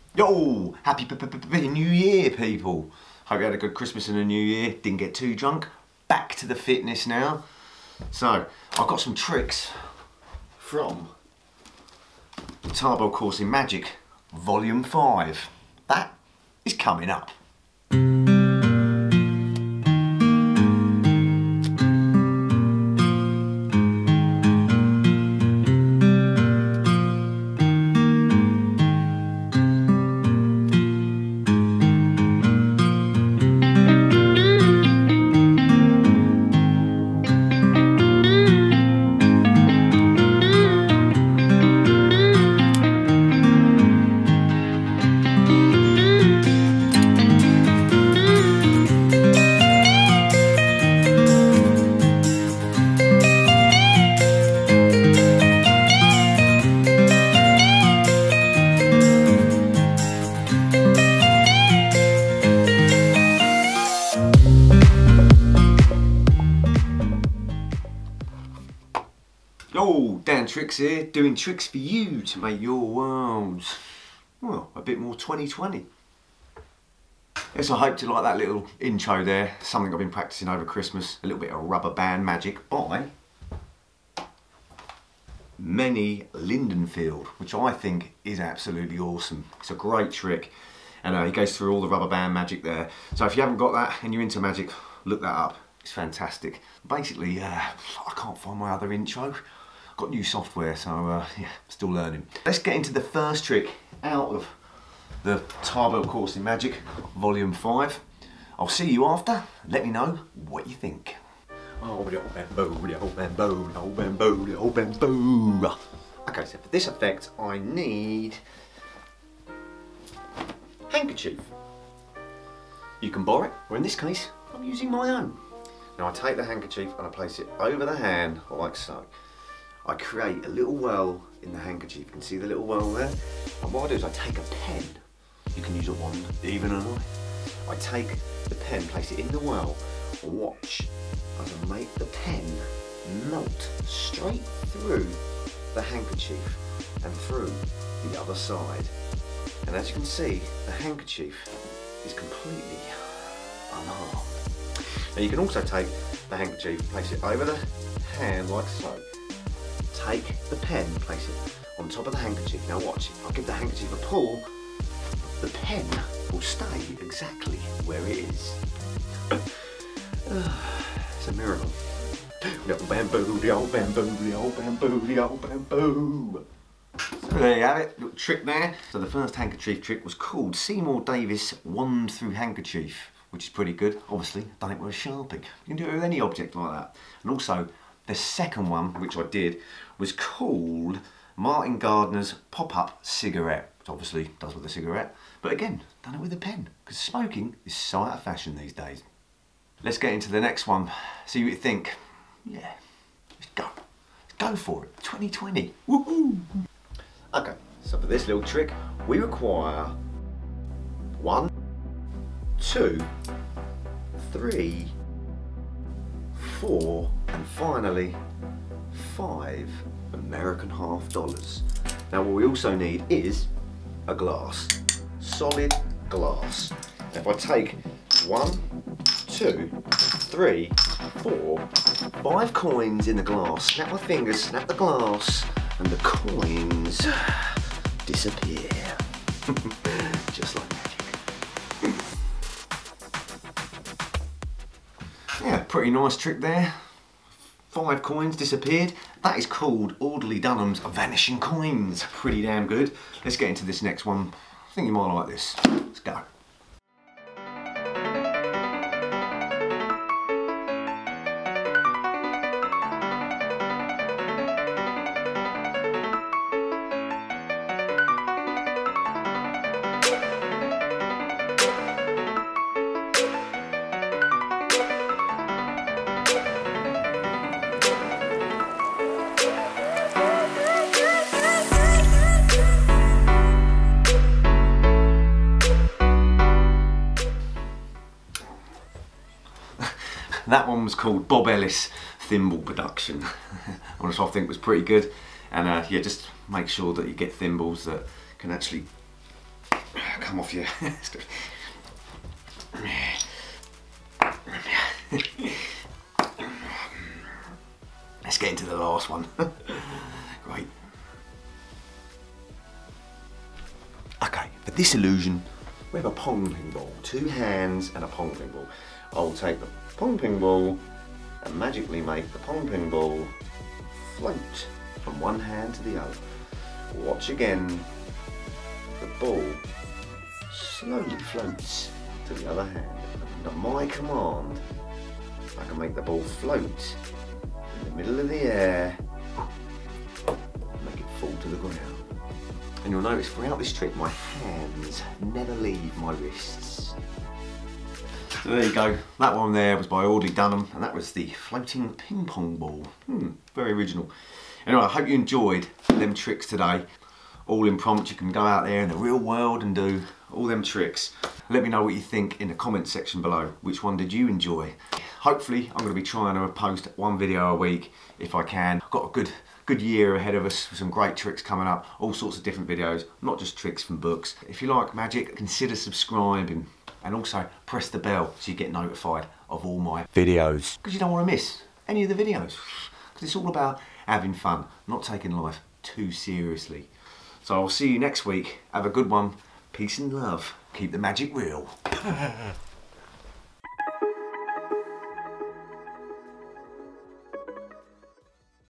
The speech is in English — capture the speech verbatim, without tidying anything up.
Yo, happy p -p -p -p New Year, people. Hope you had a good Christmas and a New Year. Didn't get too drunk. Back to the fitness now. So, I've got some tricks from the Tarbell course in Magic, Volume five. That is coming up. Yo, Dan Tricks here, doing tricks for you to make your worlds, well, a bit more twenty twenty. Yes, I hope you like that little intro there, something I've been practicing over Christmas, a little bit of rubber band magic by Manny Lindenfield, which I think is absolutely awesome. It's a great trick, and uh, he goes through all the rubber band magic there. So if you haven't got that and you're into magic, look that up. It's fantastic. Basically, uh, I can't find my other intro. Got new software, so uh, yeah, still learning. Let's get into the first trick out of the Tarbell course in Magic, Volume five. I'll see you after. Let me know what you think. Oh, the old bamboo, the old bamboo, the old bamboo, the old bamboo. Okay, so for this effect, I need handkerchief. You can borrow it, or in this case, I'm using my own. Now I take the handkerchief and I place it over the hand, like so. I create a little well in the handkerchief. You can see the little well there. And what I do is I take a pen. You can use a wand, even a knife. I take the pen, place it in the well, and watch as I make the pen melt straight through the handkerchief and through the other side. And as you can see, the handkerchief is completely unharmed. Now you can also take the handkerchief, place it over the hand like so. Take the pen, place it on top of the handkerchief. Now watch, if I give the handkerchief a pull, the pen will stay exactly where it is. It's a miracle. The old bamboo, the old bamboo, the old bamboo, the old bamboo. So there you have it, little trick there. So the first handkerchief trick was called Seymour Davis Wand Through Handkerchief, which is pretty good. Obviously, done it with a Sharpie. You can do it with any object like that. And also, the second one, which I did, was called Martin Gardner's Pop-Up Cigarette, which obviously does with a cigarette, but again, done it with a pen, because smoking is so out of fashion these days. Let's get into the next one, see what you think. Yeah, let's go. Let's go for it, twenty twenty, woohoo! Okay, so for this little trick, we require one, two, three, four, and finally five American half dollars. Now what we also need is a glass, solid glass. If I take one, two, three, four, five coins in the glass, snap my fingers, snap the glass, and the coins disappear. Just like magic. Yeah, pretty nice trick there. Five coins disappeared. That is called Orderly Dunham's Vanishing Coins. Pretty damn good. Let's get into this next one. I think you might like this. Let's go. That one was called Bob Ellis Thimble Production. Which I think was pretty good. And uh, yeah, just make sure that you get thimbles that can actually come off you. Let's get into the last one. Great. Okay, for this illusion, we have a pong ping ball. Two hands and a pong ping ball. I'll take the pong ping ball and magically make the pong ping ball float from one hand to the other. Watch again. The ball slowly floats to the other hand. And at my command, I can make the ball float in the middle of the air, make it fall to the ground. And you'll notice throughout this trick, my hands never leave my wrists. So there you go. That one there was by Audley Dunham, and that was the floating ping pong ball. Hmm, very original. Anyway, I hope you enjoyed them tricks today. All impromptu. You can go out there in the real world and do all them tricks. Let me know what you think in the comments section below. Which one did you enjoy? Hopefully, I'm going to be trying to post one video a week if I can. I've got a good good year ahead of us with some great tricks coming up, all sorts of different videos, not just tricks from books. If you like magic, consider subscribing and also press the bell so you get notified of all my videos, because you don't want to miss any of the videos, because it's all about having fun, not taking life too seriously. So I'll see you next week. Have a good one. Peace and love. Keep the magic real.